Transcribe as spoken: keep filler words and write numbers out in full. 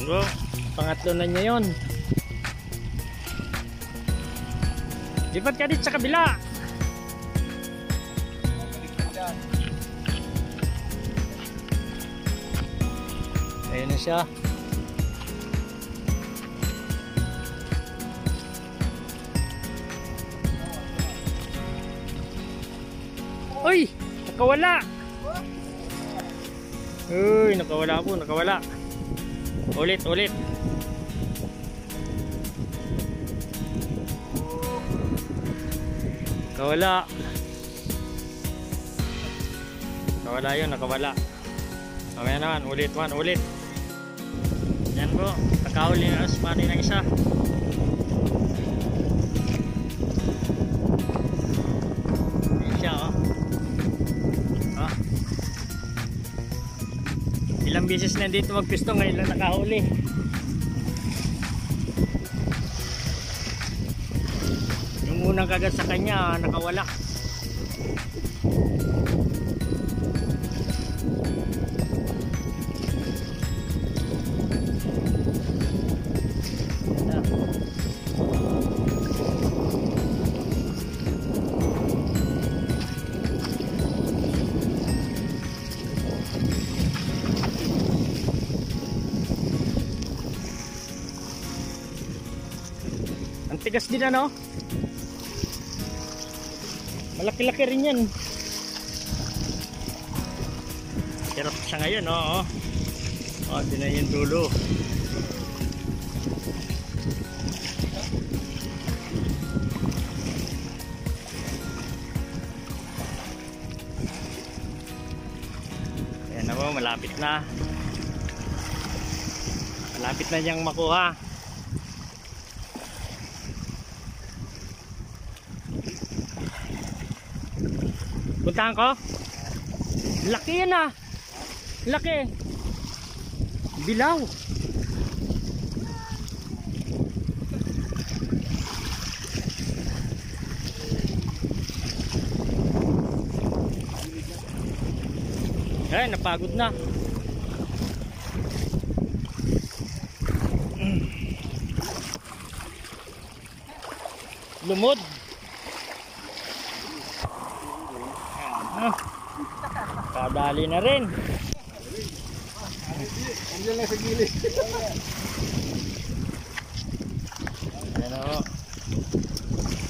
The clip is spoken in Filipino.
bro, pangatlo na niya yun. Lipat ka dito sa kabila. Ayun na siya. Uy! Nakawala! Uy! Nakawala po, nakawala. Ulit, ulit. Nakawala. Nakawala yun, nakawala. Mamaya naman, ulit, one, ulit. Yan po, nakahuli na asmani ng isa. Yan siya, oh. Oh. Ilang beses na dito magpisto, ngayon lang nakahuli. Yung unang kagat sa kanya, nakawala. Ang tigas din ano? Malaki-laki rin yan. Hirap siya ngayon, oo. Oh, din na yung dulo. Ayan na po, malapit na. Malapit na niyang makuha. Puntahan ko. Laki yan ah. Laki. Bilaw. Ay, napagod na. Lumod. Ah, kadali na rin. Andiyan lang sa gilid. Ayan o.